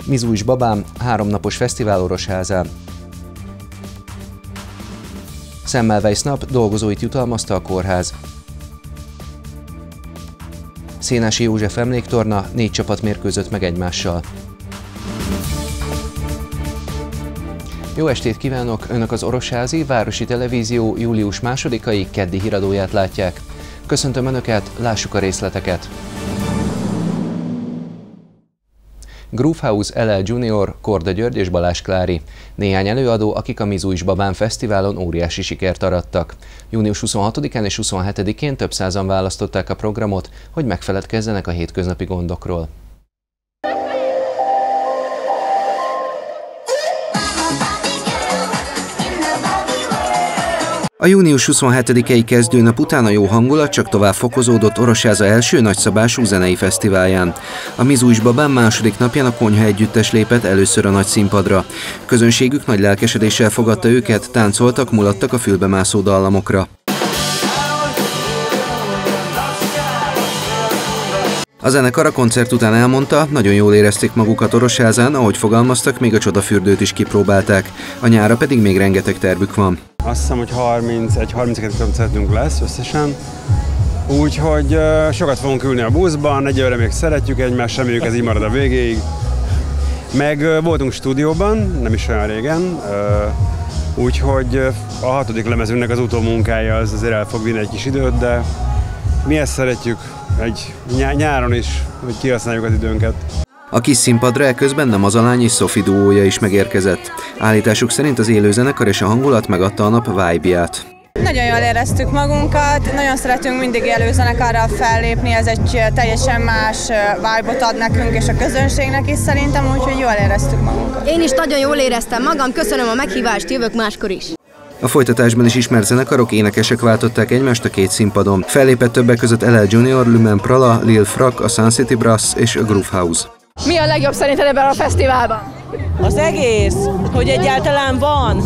Mizu is babám, 3 napos fesztivál Orosházán. Semmelweis nap, dolgozóit jutalmazta a kórház. Szénási József emléktorna, 4 csapat mérkőzött meg egymással. Jó estét kívánok! Önök az Orosházi Városi Televízió július 2-ai keddi híradóját látják. Köszöntöm Önöket, lássuk a részleteket! Groove House, LL Junior, Korda György és Balázs Klári. Néhány előadó, akik a Mizu is babám fesztiválon óriási sikert arattak. Június 26-án és 27-én több százan választották a programot, hogy megfeledkezzenek a hétköznapi gondokról. A június 27-i kezdőnap után a jó hangulat csak tovább fokozódott Orosháza első nagyszabású zenei fesztiválján. A Mizu is babám második napján a Konyha együttes lépett először a nagy színpadra. Közönségük nagy lelkesedéssel fogadta őket, táncoltak, mulattak a fülbemászó dallamokra. A zenekar a koncert után elmondta, nagyon jól érezték magukat Orosházán, ahogy fogalmaztak, még a csodafürdőt is kipróbálták. A nyárra pedig még rengeteg tervük van. Azt hiszem, hogy 31-32 koncertünk lesz összesen, úgyhogy sokat fogunk ülni a buszban, egyelőre még szeretjük egymást, reméljük ez így marad a végéig. Meg voltunk stúdióban, nem is olyan régen, úgyhogy a 6. lemezünknek az utómunkája az azért el fog vinni egy kis időt, de mi ezt szeretjük egy nyáron is, hogy kihasználjuk az időnket. A kis színpadra eközben Nem az a lány és Sophie duója is megérkezett. Állításuk szerint az élőzenekar és a hangulat megadta a nap vibe-ját. Nagyon jól éreztük magunkat, nagyon szeretünk mindig élőzenekarral fellépni, ez egy teljesen más vibe-ot ad nekünk és a közönségnek is szerintem, úgyhogy jól éreztük magunkat. Én is nagyon jól éreztem magam, köszönöm a meghívást, jövök máskor is. A folytatásban is ismert zenekarok, énekesek váltották egymást a két színpadon. Fellépett többek között LL Junior, Lumen Prala, Lil Frak, a Sun City Brass és a Groove House. Mi a legjobb szerinted ebben a fesztiválban? Az egész, hogy egyáltalán van.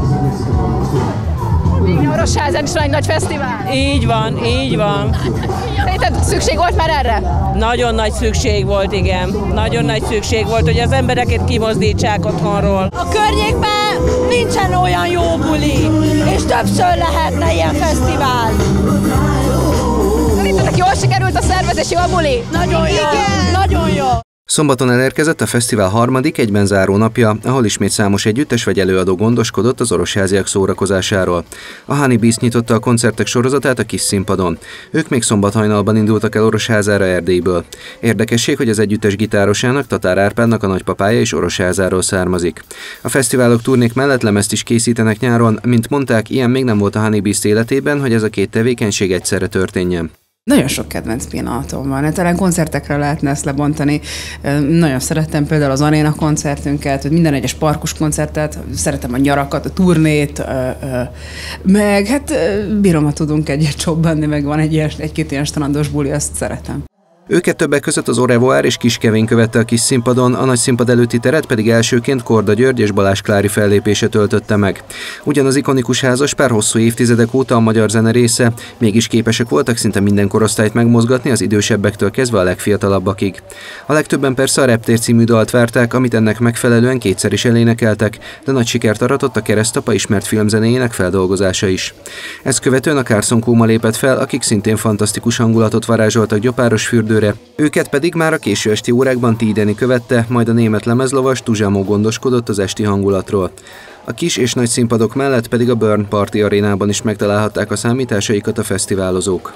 Orosházán is van egy nagy fesztivál. Így van, így van. Szerinted szükség volt már erre? Nagyon nagy szükség volt, igen. Nagyon nagy szükség volt, hogy az embereket kimozdítsák otthonról. A környékben nincsen olyan jó buli, és többször lehetne ilyen fesztivál. Szerintetek jól sikerült a szervezés, jó a buli? Nagyon jó, nagyon jó. Szombaton elérkezett a fesztivál harmadik, egyben záró napja, ahol ismét számos együttes vagy előadó gondoskodott az orosháziak szórakozásáról. A Honey Bees nyitotta a koncertek sorozatát a kis színpadon. Ők még szombat hajnalban indultak el Orosházára Erdélyből. Érdekesség, hogy az együttes gitárosának, Tatár Árpádnak a nagypapája is Orosházáról származik. A fesztiválok turnék mellett lemezt is készítenek nyáron, mint mondták, ilyen még nem volt a Honey Bees életében, hogy ez a két tevékenység egyszerre történjen. Nagyon sok kedvenc pillanatom van, talán koncertekre lehetne ezt lebontani. Nagyon szerettem például az aréna koncertünket, hogy minden egyes parkus koncertet, szeretem a nyarakat, a turnét, meg hát bírom, ha tudunk egyet csobbanni, meg van egy-két ilyen strandos buli, azt szeretem. Őket többek között az Au revoir és Kis Kevin követte a kis színpadon, a nagy színpad előtti teret pedig elsőként Korda György és Balázs Klári fellépése töltötte meg. Ugyan az ikonikus házaspár hosszú évtizedek óta a magyar zene része, mégis képesek voltak szinte minden korosztályt megmozgatni, az idősebbektől kezdve a legfiatalabbakig. A legtöbben persze a Reptér című dalt várták, amit ennek megfelelően kétszer is elénekeltek, de nagy sikert aratott a Keresztapa ismert filmzenéjének feldolgozása is. Ezt követően a Carson Kóma lépett fel, akik szintén fantasztikus hangulatot varázsoltak Gyopárosfürdőre. Őket pedig már a késő esti órákban Tídeni követte, majd a német lemezlovas Tuzsámó gondoskodott az esti hangulatról. A kis és nagy színpadok mellett pedig a Burn Party arénában is megtalálhatták a számításaikat a fesztiválozók.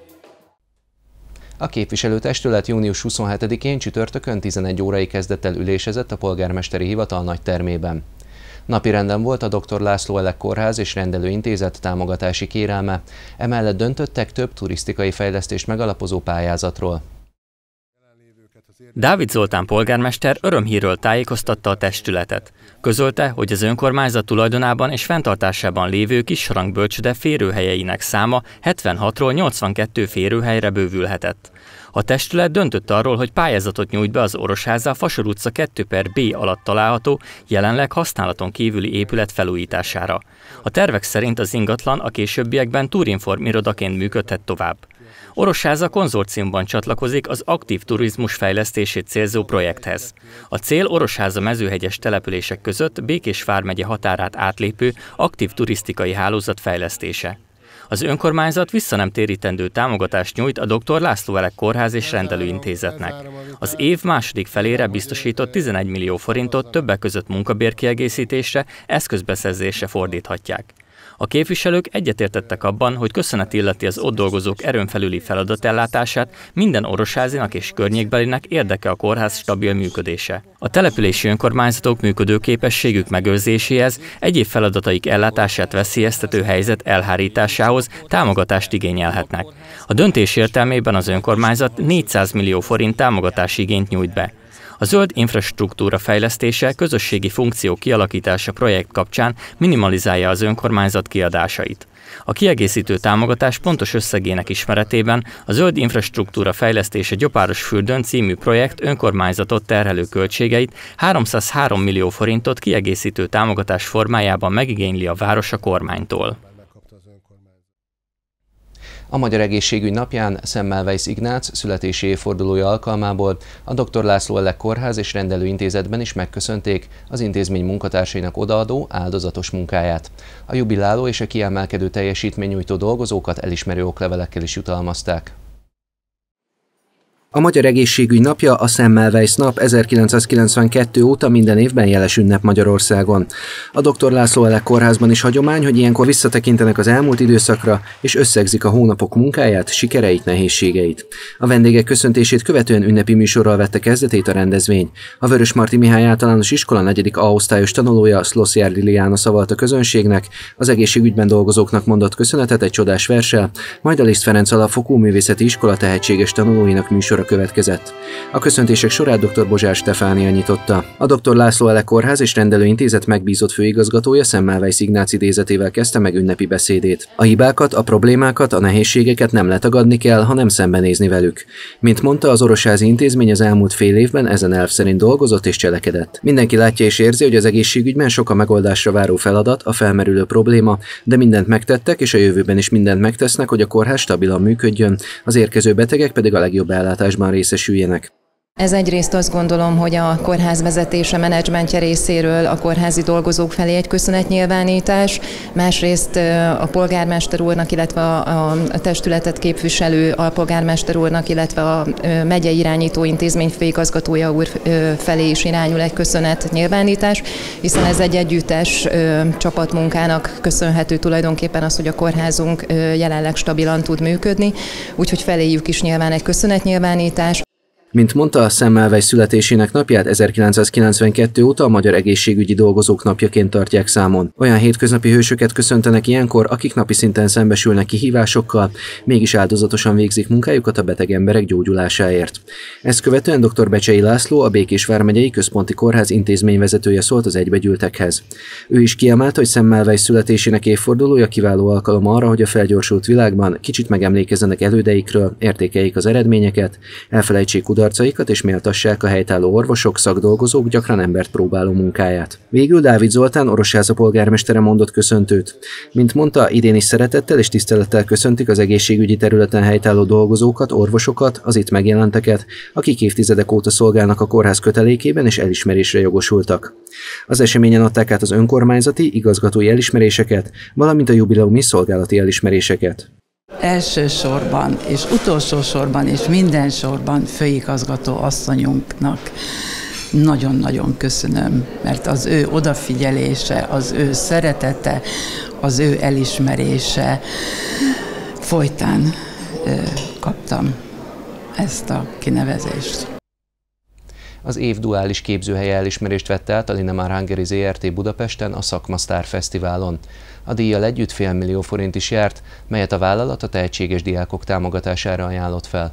A képviselőtestület június 27-én csütörtökön 11 órai kezdettel ülésezett a polgármesteri hivatal nagytermében. Napirenden volt a Dr. László Elek Kórház és Rendelőintézet támogatási kérelme, emellett döntöttek több turisztikai fejlesztést megalapozó pályázatról. Dávid Zoltán polgármester örömhírről tájékoztatta a testületet. Közölte, hogy az önkormányzat tulajdonában és fenntartásában lévő Kissarang bölcsőde férőhelyeinek száma 76-ról 82 férőhelyre bővülhetett. A testület döntött arról, hogy pályázatot nyújt be az Orosháza Fasor utca 2/B alatt található, jelenleg használaton kívüli épület felújítására. A tervek szerint az ingatlan a későbbiekben Turinform irodaként működhet tovább. Orosháza konzorciumban csatlakozik az aktív turizmus fejlesztését célzó projekthez. A cél Orosháza mezőhegyes települések között Békés vármegye határát átlépő aktív turisztikai hálózat fejlesztése. Az önkormányzat visszanemtérítendő támogatást nyújt a Dr. László Elek Kórház és Rendelőintézetnek. Az év második felére biztosított 11 millió forintot többek között munkabérkiegészítésre, eszközbeszerzésre fordíthatják. A képviselők egyetértettek abban, hogy köszönet illeti az ott dolgozók erőn felüli feladatellátását, minden orosházinak és környékbelinek érdeke a kórház stabil működése. A települési önkormányzatok működőképességük megőrzéséhez, egyéb feladataik ellátását veszélyeztető helyzet elhárításához támogatást igényelhetnek. A döntés értelmében az önkormányzat 400 millió forint támogatási igényt nyújt be. A zöld infrastruktúra fejlesztése, közösségi funkciók kialakítása projekt kapcsán minimalizálja az önkormányzat kiadásait. A kiegészítő támogatás pontos összegének ismeretében a Zöld infrastruktúra fejlesztése Gyopárosfürdőn című projekt önkormányzatot terhelő költségeit 303 millió forintot kiegészítő támogatás formájában megigényli a város a kormánytól. A Magyar Egészségügy napján Semmelweis Ignác születési évfordulója alkalmából a Dr. László Elek Kórház és Rendelőintézetben is megköszönték az intézmény munkatársainak odaadó áldozatos munkáját. A jubiláló és a kiemelkedő teljesítménynyújtó dolgozókat elismerő oklevelekkel is jutalmazták. A Magyar Egészségügy napja, a Semmelweis nap 1992 óta minden évben jeles ünnep Magyarországon. A Dr. László Elek Kórházban is hagyomány, hogy ilyenkor visszatekintenek az elmúlt időszakra, és összegzik a hónapok munkáját, sikereit, nehézségeit. A vendégek köszöntését követően ünnepi műsorral vette kezdetét a rendezvény. A Vörösmarty Mihály Általános Iskola 4. A osztályos tanulója, Szlossjár Liliana szavalt a közönségnek, az egészségügyben dolgozóknak mondott köszönetet egy csodás verssel, majd a Liszt Ferenc Alapfokú Művészeti Iskola tehetséges tanulóinak műsora következett. A köszöntések sorát dr. Bozsár Stefánia nyitotta. A Dr. László Elek Kórház és Rendelőintézet megbízott főigazgatója Semmelweis Ignác idézetével kezdte meg ünnepi beszédét. A hibákat, a problémákat, a nehézségeket nem letagadni kell, hanem szembenézni velük. Mint mondta, az orosházi intézmény az elmúlt fél évben ezen elv szerint dolgozott és cselekedett. Mindenki látja és érzi, hogy az egészségügyben sok a megoldásra váró feladat, a felmerülő probléma, de mindent megtettek, és a jövőben is mindent megtesznek, hogy a kórház stabilan működjön, az érkező betegek pedig a legjobb ellátásban részesüljenek. Ez egyrészt azt gondolom, hogy a kórház vezetése, menedzsmentje részéről a kórházi dolgozók felé egy köszönetnyilvánítás, másrészt a polgármester úrnak, illetve a testületet képviselő alpolgármester úrnak, illetve a megyei irányító intézmény főigazgatója úr felé is irányul egy köszönetnyilvánítás, hiszen ez egy együttes csapatmunkának köszönhető tulajdonképpen az, hogy a kórházunk jelenleg stabilan tud működni, úgyhogy feléjük is nyilván egy köszönetnyilvánítás. Mint mondta, a Semmelweis születésének napját 1992 óta a Magyar Egészségügyi Dolgozók napjaként tartják számon. Olyan hétköznapi hősöket köszöntenek ilyenkor, akik napi szinten szembesülnek kihívásokkal, mégis áldozatosan végzik munkájukat a beteg emberek gyógyulásáért. Ezt követően dr. Becsei László, a Békés vármegyei Központi Kórház intézményvezetője szólt az egybegyűltekhez. Ő is kiemelte, hogy Semmelweis születésének évfordulója kiváló alkalom arra, hogy a felgyorsult világban kicsit megemlékezzenek elődeikről, értékeljék az eredményeket, elfelejtsék kudarcaikat és méltassák a helytálló orvosok, szakdolgozók gyakran embert próbáló munkáját. Végül Dávid Zoltán, Orosháza polgármestere mondott köszöntőt. Mint mondta, idén is szeretettel és tisztelettel köszöntik az egészségügyi területen helytálló dolgozókat, orvosokat, az itt megjelenteket, akik évtizedek óta szolgálnak a kórház kötelékében és elismerésre jogosultak. Az eseményen adták át az önkormányzati, igazgatói elismeréseket, valamint a jubileumi szolgálati elismeréseket. Elsősorban és utolsó sorban és minden sorban főigazgató asszonyunknak nagyon-nagyon köszönöm, mert az ő odafigyelése, az ő szeretete, az ő elismerése folytán kaptam ezt a kinevezést. Az év duális képzőhelye elismerést vette át a Linamar Hungary Zrt. Budapesten a Szakma Sztár Fesztiválon. A díjjal együtt fél millió forint is járt, melyet a vállalat a tehetséges diákok támogatására ajánlott fel.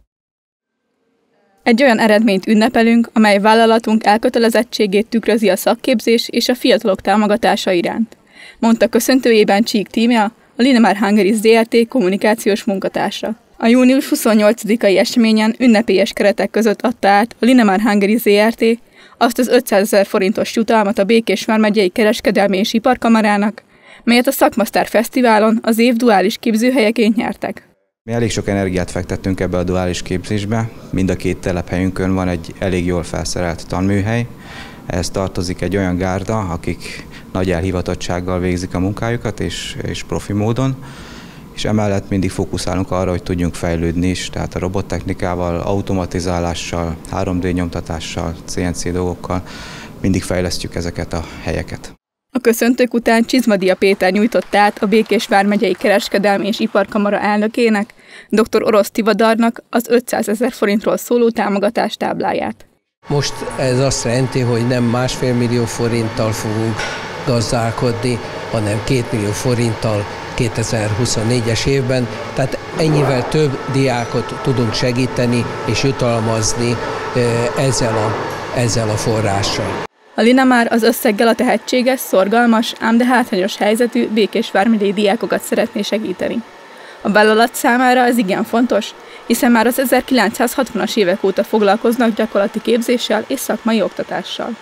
Egy olyan eredményt ünnepelünk, amely vállalatunk elkötelezettségét tükrözi a szakképzés és a fiatalok támogatása iránt, mondta köszöntőjében Csík Tímea, a Linamar Hungary Zrt. Kommunikációs munkatársa. A június 28-ai eseményen ünnepélyes keretek között adta át a Linamar Hungary Zrt. Azt az 500 000 forintos jutalmat a Békés vármegyei Kereskedelmi és Iparkamarának, melyet a Szakma Sztár Fesztiválon az év duális képzőhelyeként nyertek. Mi elég sok energiát fektettünk ebbe a duális képzésbe. Mind a két telephelyünkön van egy elég jól felszerelt tanműhely. Ehhez tartozik egy olyan gárda, akik nagy elhivatottsággal végzik a munkájukat és profi módon. És emellett mindig fókuszálunk arra, hogy tudjunk fejlődni is, tehát a robottechnikával, automatizálással, 3D nyomtatással, CNC dolgokkal mindig fejlesztjük ezeket a helyeket. A köszöntők után Csizmadia Péter nyújtott át a Békés vármegyei kereskedelmi és iparkamara elnökének, dr. Orosz Tivadarnak az 500 000 forintról szóló támogatás tábláját. Most ez azt jelenti, hogy nem 1,5 millió forinttal fogunk gazdálkodni, hanem 2 millió forinttal 2024-es évben, tehát ennyivel több diákot tudunk segíteni és jutalmazni ezzel a forrással. A Linamar az összeggel a tehetséges, szorgalmas, ám de hátrányos helyzetű Békés vármegyei diákokat szeretné segíteni. A vállalat számára ez igen fontos, hiszen már az 1960-as évek óta foglalkoznak gyakorlati képzéssel és szakmai oktatással.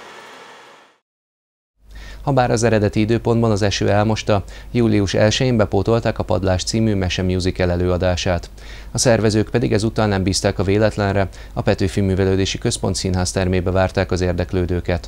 Habár az eredeti időpontban az eső elmosta, július 1-én bepótolták a Padlás című mese-musical előadását. A szervezők pedig ezúttal nem bízták a véletlenre, a Petőfi Művelődési Központ színháztermébe várták az érdeklődőket.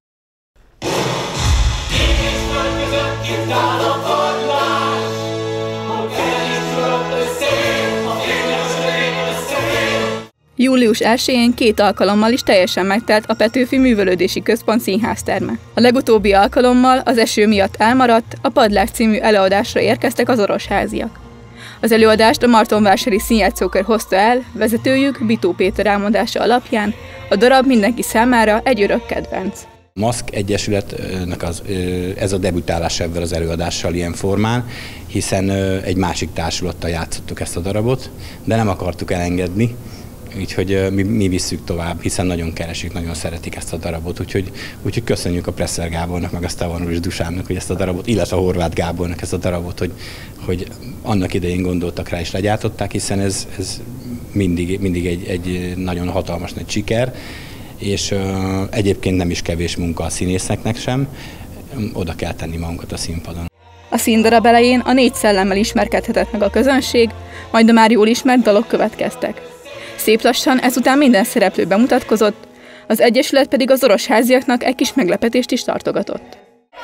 Július 1-én 2 alkalommal is teljesen megtelt a Petőfi Művelődési Központ színházterme. A legutóbbi alkalommal az eső miatt elmaradt, a Padlás című előadásra érkeztek az orosháziak. Az előadást a Martonvásári Színjátszókör hozta el, vezetőjük Bitó Péter elmondása alapján, a darab mindenki számára egy örök kedvenc. A Maszk Egyesületnek ez a debütálása ebben az előadással ilyen formán, hiszen egy másik társulattal játszottuk ezt a darabot, de nem akartuk elengedni, úgyhogy mi visszük tovább, hiszen nagyon keresik, nagyon szeretik ezt a darabot, úgyhogy köszönjük a Presser Gábornak, meg a Stavanovics Dusának, hogy ezt a darabot, illetve a Horváth Gábornak ezt a darabot, hogy annak idején gondoltak rá és legyártották, hiszen ez mindig egy nagyon hatalmas nagy siker, és egyébként nem is kevés munka a színészeknek sem, oda kell tenni magunkat a színpadon. A színdarab elején a 4 szellemmel ismerkedhetett meg a közönség, majd a már jól ismert dalok következtek. Szép lassan ezután minden szereplő bemutatkozott, az Egyesület pedig az orosháziaknak egy kis meglepetést is tartogatott.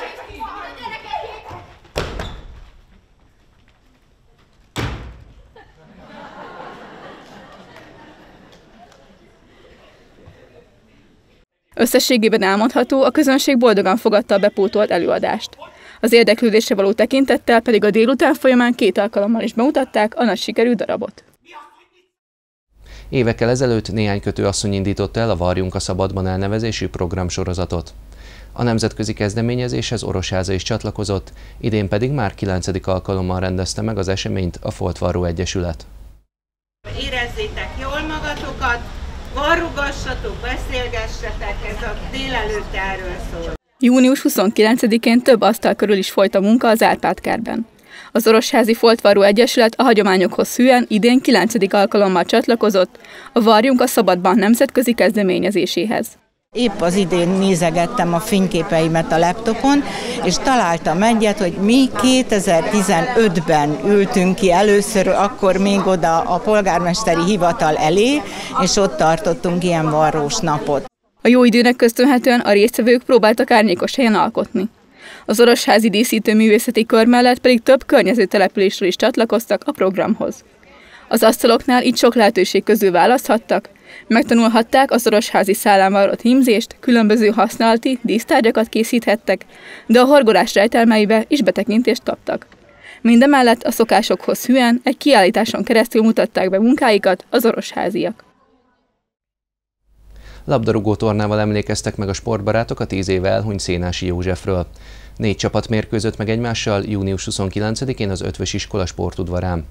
Összességében elmondható, a közönség boldogan fogadta a bepótolt előadást. Az érdeklődésre való tekintettel pedig a délután folyamán 2 alkalommal is bemutatták a nagy sikerű darabot. Évekkel ezelőtt néhány kötőasszony indította el a Varjunk a Szabadban elnevezésű programsorozatot. A nemzetközi kezdeményezéshez Orosháza is csatlakozott, idén pedig már 9. alkalommal rendezte meg az eseményt a Foltvarró Egyesület. Érezzétek jól magatokat, varrugassatok, beszélgessetek, ez a délelőtt erről szól. Június 29-én több asztal körül is folyt a munka az Árpád-kertben. Az Orosházi Foltvarró Egyesület a hagyományokhoz hűen idén 9. alkalommal csatlakozott a Varjunk a Szabadban nemzetközi kezdeményezéséhez. Épp az idén nézegettem a fényképeimet a laptopon, és találtam egyet, hogy mi 2015-ben ültünk ki először, akkor még oda a polgármesteri hivatal elé, és ott tartottunk ilyen varrós napot. A jó időnek köszönhetően a résztvevők próbáltak árnyékos helyen alkotni. Az Orosházi díszítőművészeti kör mellett pedig több környező településről is csatlakoztak a programhoz. Az asztaloknál így sok lehetőség közül választhattak, megtanulhatták az orosházi szállán vallott hímzést, különböző használati dísztárgyakat készíthettek, de a horgolás rejtelmeibe is betekintést kaptak. Mindemellett a szokásokhoz hűen egy kiállításon keresztül mutatták be munkáikat az orosháziak. Labdarúgó tornával emlékeztek meg a sportbarátok a 10 éve elhunyt Szénási Józsefről. 4 csapat mérkőzött meg egymással június 29-én az Ötvös iskola sportudvarán.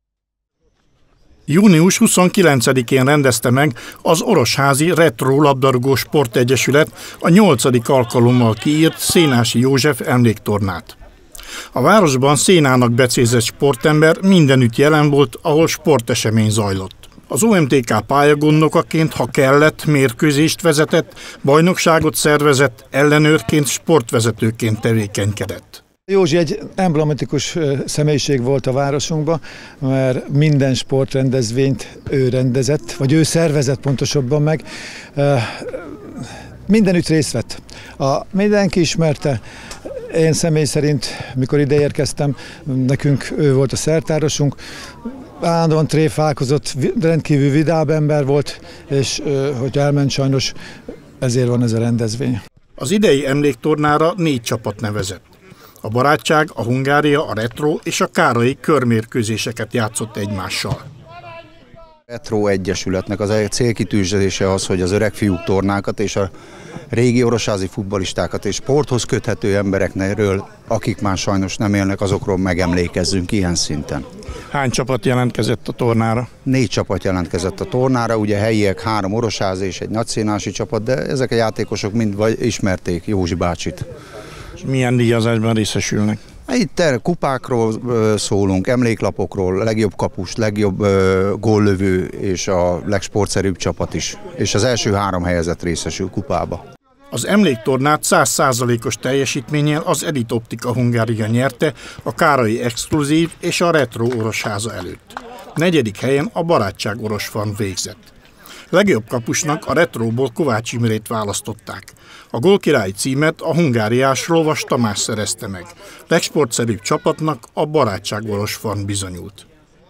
Június 29-én rendezte meg az Orosházi Retro Labdarúgó Sportegyesület a 8. alkalommal kiírt Szénási József emléktornát. A városban Szénának becézett sportember mindenütt jelen volt, ahol sportesemény zajlott. Az OMTK pályagondnokaként, ha kellett, mérkőzést vezetett, bajnokságot szervezett, ellenőrként, sportvezetőként tevékenykedett. Józsi egy emblematikus személyiség volt a városunkban, mert minden sportrendezvényt ő rendezett, vagy ő szervezett pontosabban meg. Mindenütt részt vett. Mindenki ismerte. Én személy szerint, mikor ide érkeztem, nekünk ő volt a szertárosunk. Állandóan tréfálkozott, rendkívül vidám ember volt, és hogy elment sajnos, ezért van ez a rendezvény. Az idei emléktornára 4 csapat nevezett. A Barátság, a Hungária, a Retro és a Károlyi körmérkőzéseket játszott egymással. A Retro Egyesületnek az célkitűzése az, hogy az öreg fiúk tornákat és a régi orosházi futballistákat és sporthoz köthető emberekről, akik már sajnos nem élnek, azokról megemlékezzünk ilyen szinten. Hány csapat jelentkezett a tornára? 4 csapat jelentkezett a tornára, ugye helyiek 3 orosházi és egy nagyszénási csapat, de ezek a játékosok mind ismerték Józsi bácsit. És milyen díjazásban részesülnek? Itt kupákról szólunk, emléklapokról, legjobb kapus, legjobb góllövő és a legsportszerűbb csapat is. És az első 3 helyezett részesül kupába. Az emléktornát 100%-os teljesítménnyel az Elite Optika Hungária nyerte a Károlyi Exkluzív és a Retro orosháza előtt. 4. helyen a Barátság orosfarm végzett. Legjobb kapusnak a Retróból Kovács Imrét választották. A gólkirályi címet a hungáriás Lovas Tamás szerezte meg. Legsportszerűbb csapatnak a Barátság orosfarm bizonyult.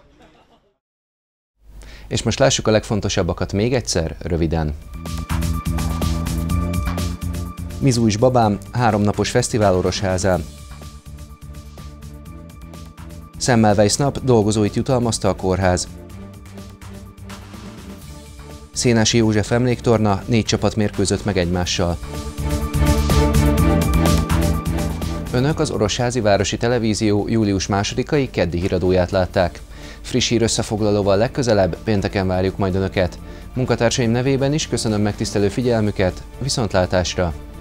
És most lássuk a legfontosabbakat még egyszer, röviden. Mizújs babám, 3 napos fesztivál Orosházán. Semmelweis nap, dolgozóit jutalmazta a kórház. Szénási József emléktorna, 4 csapat mérkőzött meg egymással. Önök az Orosházi Városi Televízió július 2-ai keddi híradóját látták. Friss hír összefoglalóval legközelebb, pénteken várjuk majd Önöket. Munkatársaim nevében is köszönöm megtisztelő figyelmüket, viszontlátásra!